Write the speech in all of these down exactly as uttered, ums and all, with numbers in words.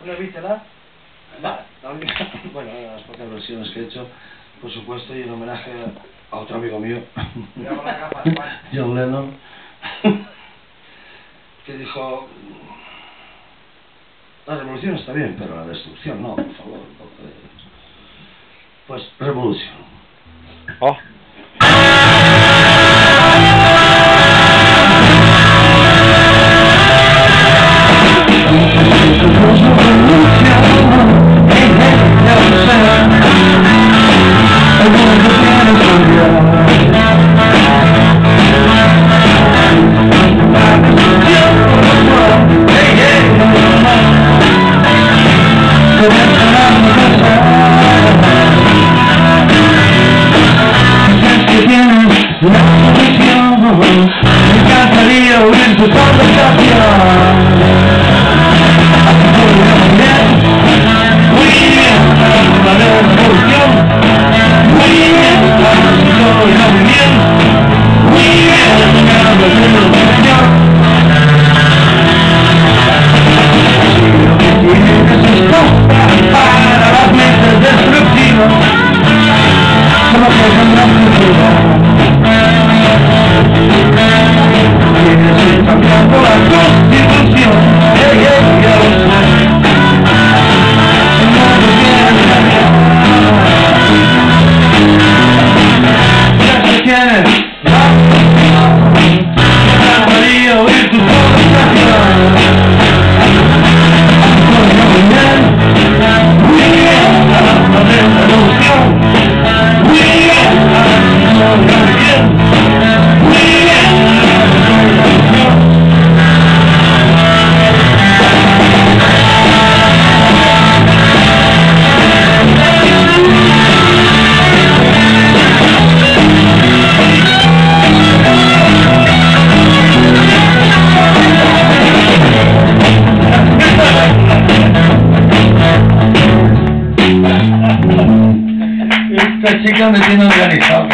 ¿Una vítela? Va, la única, bueno, las pocas versiones que he hecho, por supuesto, y en homenaje a otro amigo mío, John Lennon, que dijo: la revolución está bien, pero la destrucción no, por favor. Pues revolución. Oh. Me encantaría oír tu conversación. Muy bien, la revolución. Muy bien, la revolución. Muy bien, muy bien, la revolución. Lo que tienes es costa para las mentes destructivas. Solo que tendrás futuro. Tienes cambiando la constitución. Hey, hey, ya lo sé. No me quieres cambiar. Ya que tienes la constitución. Me encantaría oír tu conversación. Muy bien, muy bien, la revolución. Muy bien, muy bien, muy bien. Esta chica me tiene organizado.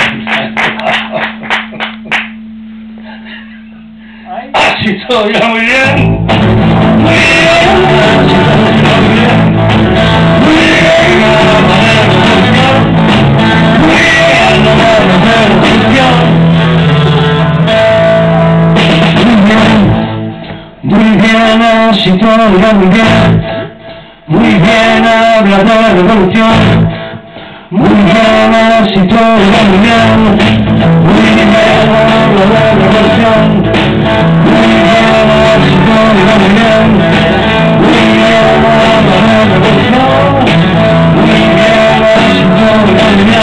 Así todo ya muy bien. Muy bien. Muy bien. Muy bien. Muy bien, así todo ya muy bien. Muy bien, habla de la revolución. Muy bien, así todo va muy bien. Muy bien, habla de la revolución. Muy bien, así todo va muy bien. Muy bien.